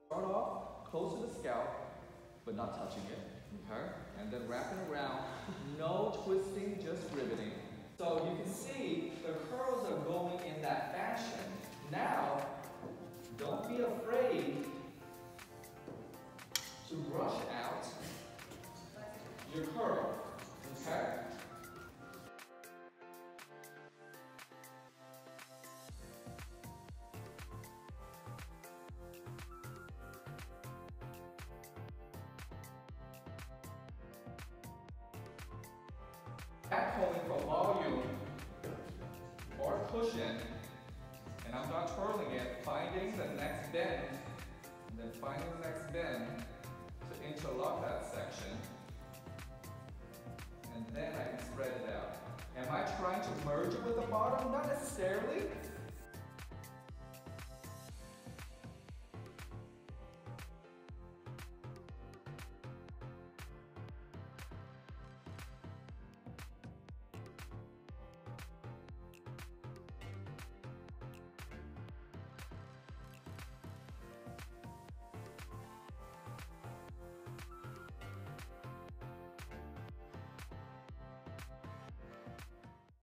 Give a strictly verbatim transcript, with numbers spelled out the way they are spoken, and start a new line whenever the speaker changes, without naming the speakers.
Start off close to the scalp, but not touching it, okay? And then wrapping around, no twisting, just riveting. So you can see the curls are going in that fashion. Now, don't be afraid to brush out your curl, okay? Back pulling for volume or cushion, and I'm not twirling it, finding the next bend, and then finding the next bend to interlock that section, and then I can spread it out. Am I trying to merge it with the bottom? Not necessarily.